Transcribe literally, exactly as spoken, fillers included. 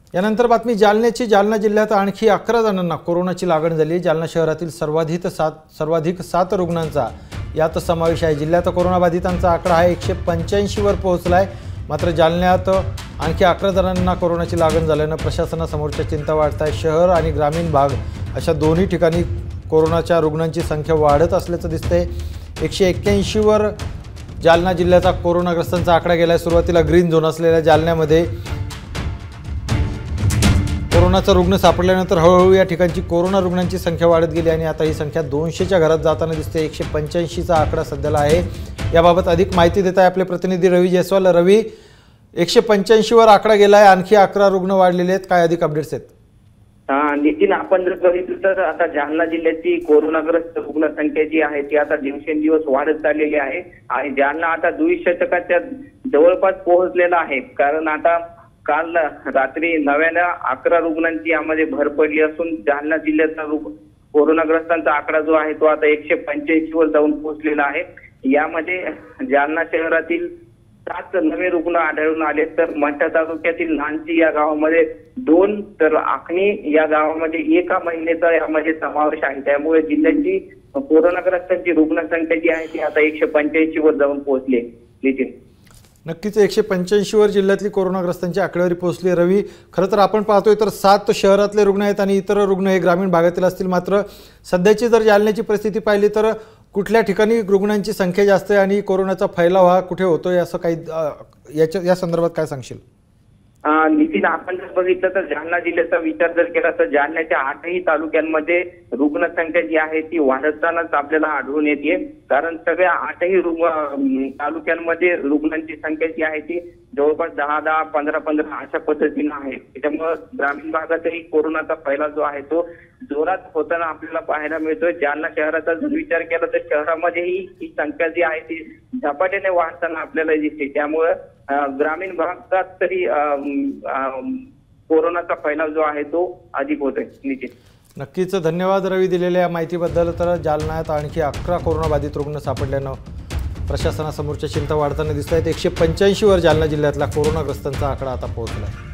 यानंतर बातमी जालन्याची। जालना जिल्ह्यात आणखी अकरा जणांना कोरोनाची लागण झाली। जालना शहरातील सर्वाधिक सात सर्वाधिक सात रुग्णांचा यात समावेश आहे। जिल्ह्यात कोरोनाबाधितांचा आकडा हा एकशे पंच्याऐंशी वर पोहोचलाय। मात्र जालन्यात आणखी अकरा जणांना कोरोनाची लागण झाल्याने प्रशासनासमोरच्या चिंता वाढत आहे। शहर आणि ग्रामीण भाग अशा दोन्ही ठिकाणी कोरोनाच्या रुग्णांची संख्या वाढत असल्याचं दिसतंय। एकशे एक्क्याऐंशी वर जालना जिल्ह्याचा कोरोनाग्रस्तांचा आकडा गेलाय। सुरुवातीला ग्रीन झोन असलेल्या जालन्यामध्ये कोरोनाचा रुग्ण सापडल्यानंतर हळूहळू या ठिकाणची कोरोना रुग्णांची संख्या वाढत गेली आणि आता ही संख्या दोनशेच्या घरात जाताना दिसते। एकशे पंच्याऐंशीचा आकडा सध्याला आहे। याबाबत अधिक माहिती देत आहे आपले प्रतिनिधी रवी जयस्वाल। रवी, एकशे पंच्याऐंशी वर आकडा गेलाय, आणखी अकरा रुग्ण वाढलेले आहेत, काय अधिक अपडेट्स आहेत? नितीन, आपण जर बघितलं तर आता जालना जिल्ह्याची कोरोनाग्रस्त रुग्णसंख्या जी आहे ती आता दिवसेंदिवस वाढत चाललेली आहे आणि जालना आता द्विशतकाच्या जवळपास पोहोचलेला आहे। कारण आता काल रात्री नव्याने अकरा रुग्णांची यामध्ये भर पडली असून जालना जिल्ह्याचा कोरोनाग्रस्तांचा आकडा जो आहे तो आता एकशे पंच्याऐंशी वर जाऊन पोहोचलेला आहे। यामध्ये जालना शहरातील सात नवे रुग्ण आढळून आले, तर मंठा तालुक्यातील नानसी या गावामध्ये दोन, तर आखणी या गावामध्ये एका महिलेचा यामध्ये समावेश आहे। त्यामुळे जिल्ह्याची कोरोनाग्रस्तांची रुग्णसंख्या जी आहे ती आता एकशे पंच्याऐंशी वर जाऊन पोहोचली। नितीन, नक्कीच एकशे पंच्याऐंशी वर जिल्ह्यातली कोरोनाग्रस्तांची आकडेवारी पोहोचली। रवी, खरं तर आपण पाहतोय तर सात शहरातले रुग्ण आहेत आणि इतर रुग्ण हे ग्रामीण भागातील असतील। मात्र सध्याची जर जालन्याची परिस्थिती पाहिली तर कुठल्या ठिकाणी रुग्णांची संख्या जास्त आहे आणि कोरोनाचा फैलाव हा कुठे होतोय असं काही याच्या या संदर्भात काय सांगशील? नितीन, आपण जर बघितलं तर जालना जिल्ह्याचा विचार जर केला तर जालन्याच्या आठही तालुक्यांमध्ये रुग्णसंख्या जी आहे ती वाढतानाच आपल्याला आढळून येते। कारण सगळ्या आठही तालुक्यांमध्ये रुग्णांची संख्या जी आहे ती जवळपास दहा दहा पंधरा पंधरा अशा पद्धतीने आहे। त्याच्यामुळे ग्रामीण भागातही कोरोनाचा फैलाव जो आहे तो जोरात होताना आपल्याला पाहायला मिळतोय। जालना शहराचा जर विचार केला तर शहरामध्येही ही संख्या जी आहे ती झपाट्याने वाढताना आपल्याला दिसते। त्यामुळे ग्रामीण भागात तरी कोरोनाचा फैलाव जो आहे तो अधिक होतोय। निश्चित नक्कीच धन्यवाद रवी दिलेल्या माहितीबद्दल। तर जालन्यात आणखी अकरा कोरोनाबाधित रुग्ण सापडल्यानं प्रशासनासमोरच्या चिंता वाढताना दिसत आहेत। एकशे पंच्याऐंशी वर जालना जिल्ह्यातला कोरोनाग्रस्तांचा आकडा आता पोहोचला आहे।